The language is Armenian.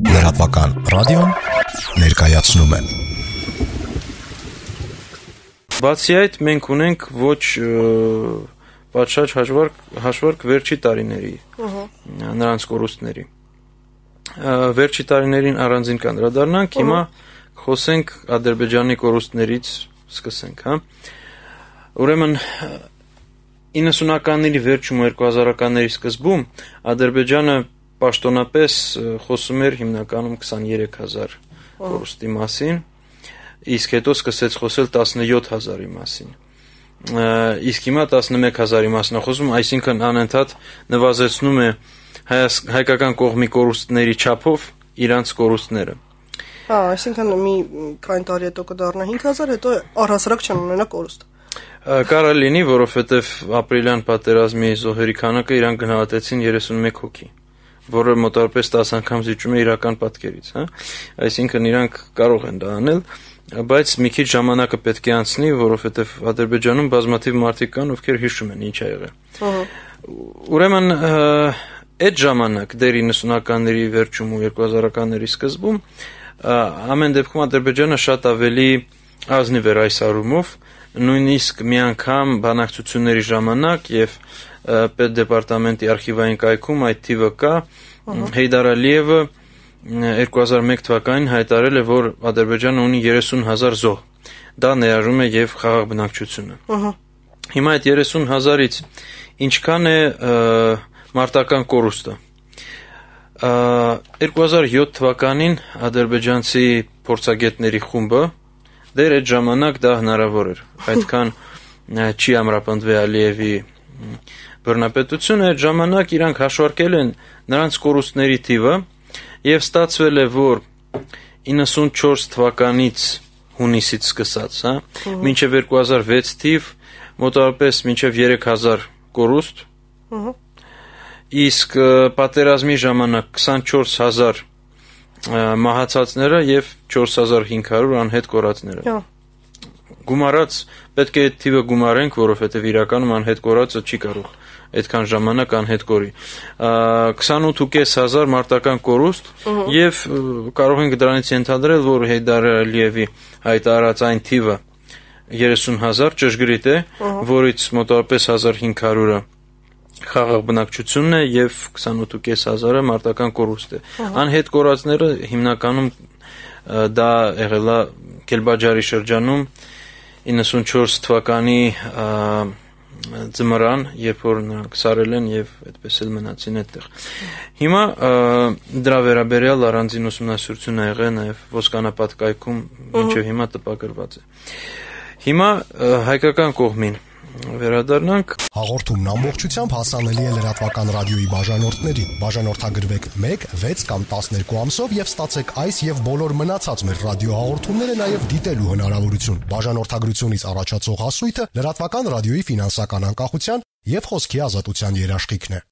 Լրատվական ռադիոն ներկայացնում է։ Բացի այդ, մենք ունենք ոչ պատշաճ հաշվարկ վերջի տարիների, նրանց կորուստների։ Վերջի տարիներին առանձին կանդրադառնանք, հիմա խոսենք Ադրբեջանի կորուստներից, սկսենք, հա։ Ուրեմն 90-ականների վերջում 2000-ականների սկզբում Ադրբեջանը պաշտոնապես խոսում էր հիմնականում 23000 կորուստի մասին, իսկ հետո սկսեց խոսել 17000-ի մասին։ Իսկ հիմա 11000-ի մասին է խոսում, այսինքն անընդհատ նվազեցնում է հայկական կողմի կորուստների չափով իրանց կորուստները։ Այսինքն մի քանի տարի հետո կդառնա 5000, հետո առհասարակ չեն ունենա կորուստ։ Կարող լինի, որովհետև ապրիլյան պատերազմի զոհերի քանակը իրան գնահատեցին 31 հոգի, որը մոտավորապես 10 անգամ զիջում է իրական պատկերից, հա։ Այսինքն իրանք կարող են դա անել, բայց մի քիչ ժամանակը պետք է անցնի, որովհետև Ադրբեջանում բազմաթիվ մարդիկ կան, ովքեր հիշում են ինչ ա եղել։ Ուրեմն այդ ժամանակ դեռ 90-ականների վերջում ու 2000-ականների սկզբում ամեն դեպքում Ադրբեջանը շատ ավելի ազնիվ էր այս առումով, նույնիսկ մի անգամ բանակցությունների ժամանակ եւ պետդեպարտամենտի արխիվային կայքում այդ թիվը կա, Հեյդար Ալիևը 2001 թվականին հայտարարել է, որ Ադրբեջանը ունի 30000 զոհ։ Դա ներառում է եւ խաղաղ բնակչությունը։ Հիմա այդ 30000-ից ինչքան է մարտական կորուստը։ 2007 թվականին ադրբեջանցի փորձագետների խումբը դեռ այդ ժամանակ դա հնարավոր էր։ Այդքան չի ամրապնդվել Ալիևի բռնապետությունը, այդ ժամանակ իրանք հաշվարկել են նրանց կորուստների թիվը եւ ստացվել է, որ 94 թվականից հունիսից սկսած, հա, մինչև 2006 թիվ մոտավորապես մինչև 3000 կորուստ, իսկ պատերազմի ժամանակ 24000 մահացածները եւ 4500 անհետ կորածները։ Գումարած պետք է այդ թիվը գումարենք, որովհետեւ իրականում անհետ կորածը չի կարող այդքան ժամանակ անհետ կորի։ 28500 մարտական կորուստ եւ կարող ենք դրանից ենթադրել, որ Հեյդար Ալիևի հայտարարած այն թիվը 30000 ճշգրիտ է, որից մոտավորապես 1500-ը խաղաղ բնակչությունն է եւ 28500-ը մարտական կորուստ է։ Անհետ կորածները հիմնականում դա եղել է Կելբաջարի շրջանում 94 թվականի ձմռան, երբ որ նրանք սարել են եւ այդպես էլ մնացին այդտեղ։ Հիմա դրա վերաբերյալ առանձին ուսումնասիրություն ա եղել նաեւ Ոսկանապատ կայքում, մինչեւ հիմա տպագրված է։ Հիմա հայկական կողմին վերադառնանք։ Հաղորդումն ամբողջությամբ հասանելի է լրատվական ռադիոյի բաժանորդներին։ Բաժանորդագրվեք 1, 6 կամ 12 ամսով եւ ստացեք այս եւ բոլոր մնացած մեր ռադիոհաղորդումները նաեւ դիտելու հնարավորություն։ Բաժանորդագրությունից առաջացող հասույթը լրատվական ռադիոյի ֆինանսական անկախության եւ խոսքի ազատության երաշխիքն է։